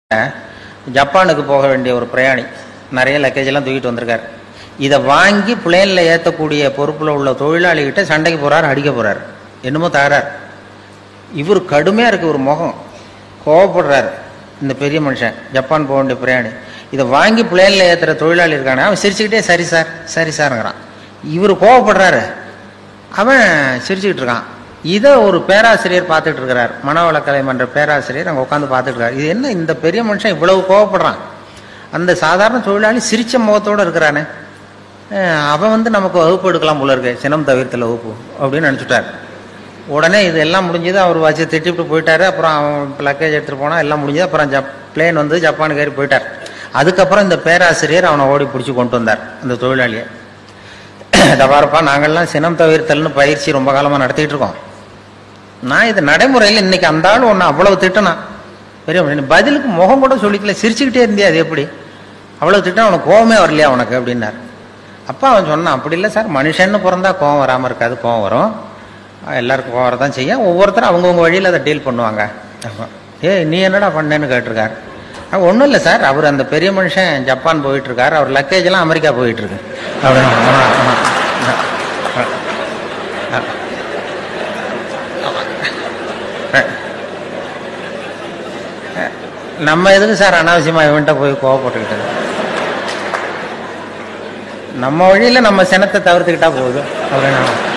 ஜப்பானுக்கு போக வேண்டிய ஒரு பிரயாணி நிறைய லக்கேஜ் எல்லாம் தூக்கிட்டு வந்திருக்காரு. இதை வாங்கி பிளேன்ல ஏற்றக்கூடிய பொறுப்புல உள்ள தொழிலாளிகிட்ட சண்டைக்கு போறாரு, அடிக்க போறாரு, என்னமோ தகராறு. இவர் கடுமையா இருக்கு ஒரு முகம், கோவப்படுறாரு. இந்த பெரிய மனுஷன் ஜப்பான் போக வேண்டிய பிரயாணி இதை வாங்கி பிளேன்ல ஏற்றுற தொழிலாளி இருக்கானே, அவன் சிரிச்சுக்கிட்டே சரி சார் சரி சார்ங்கிறான். இவர் கோவப்படுறாரு, அவன் சிரிச்சுக்கிட்டு இருக்கான். இதை ஒரு பேராசிரியர் பார்த்துட்டு இருக்கிறார், மனவளக்கலை மன்ற பேராசிரியர் அங்கே உட்காந்து பார்த்துட்டு இருக்காரு. இது என்ன இந்த பெரிய மனுஷன் இவ்வளவு கோவப்படுறான், அந்த சாதாரண தொழிலாளி சிரிச்ச முகத்தோடு இருக்கிறானே, அவன் நமக்கு வகுப்பு எடுக்கலாம் போல இருக்கு, சினம் தவிர்த்தல வகுப்பு அப்படின்னு நினச்சிட்டார். உடனே இது எல்லாம் முடிஞ்சது, அவர் வச்சு திட்டிவிட்டு போயிட்டாரு. அப்புறம் அவன் லக்கேஜ் எடுத்துகிட்டு போனால் எல்லாம் முடிஞ்சது. அப்புறம் பிளேன் வந்து ஜப்பானுக்கு ஏறி போயிட்டார். அதுக்கப்புறம் இந்த பேராசிரியர் அவனை ஓடி பிடிச்சி கொண்டு வந்தார் அந்த தொழிலாளியை. இதை பாருப்பா, நாங்கள்லாம் சினம் தவிர்த்தல்னு பயிற்சி ரொம்ப காலமாக நடத்திட்டு இருக்கோம். நான் இது நடைமுறையில் இன்னைக்கு அந்த ஆள் ஒன்று அவ்வளவு திட்டனா பெரிய பதிலுக்கு முகம் கூட சொல்லிக்கல, சிரிச்சுக்கிட்டே இருந்தியா, அது எப்படி அவ்வளவு திட்டம், அவனுக்கு கோவமே வரலையா உனக்கு அப்படின்னார். அப்பா அவன் சொன்னான், அப்படி இல்லை சார், மனுஷன்னு பிறந்தா கோவம் வராமல் இருக்காது, கோவம் வரும், எல்லாருக்கும் கோவம் வரதான் செய்ய, ஒவ்வொருத்தரும் அவங்கவுங்க வழியில் அதை டீல் பண்ணுவாங்க. நீ என்னடா பண்ணேன்னு கேட்டிருக்காரு. ஒன்றும் இல்லை சார், அவர் அந்த பெரிய மனுஷன் ஜப்பான் போயிட்டு இருக்காரு, அவர் லக்கேஜ் எல்லாம் அமெரிக்கா போயிட்டு இருக்கு அப்படின்னு. நம்ம எதுக்கு சார் அனாவசியமா இவன்ட்ட போய் கோவப்பட்டுக்கிட்டது, நம்ம வழியில நம்ம சினத்தை தவிர்த்துக்கிட்டா போதும் அப்படின்னு.